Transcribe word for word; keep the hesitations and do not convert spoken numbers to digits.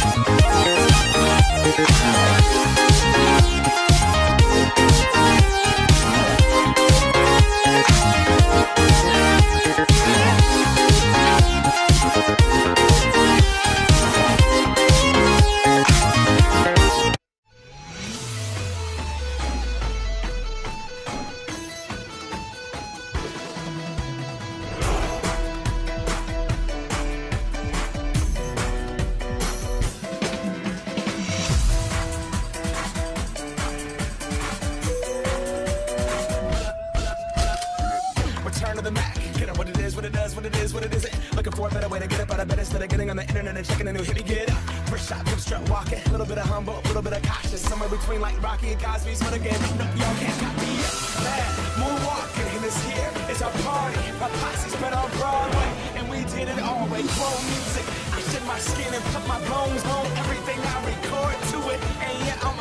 Return to the Mac. Get up what it is, what it does, what it is, what it isn't. Looking for a better way to get up out of bed instead of getting on the internet and checking a new hit. Get up. First shot, hip strut walking. A little bit of humble, a little bit of cautious. Somewhere between like Rocky and Cosby's. But again, no, y'all can't got me up. Man, moonwalking in this here. It's our party. My posse's been on Broadway. And we did it all way. Grown music. I shed my skin and put my bones on everything I record to it. And yeah, I'm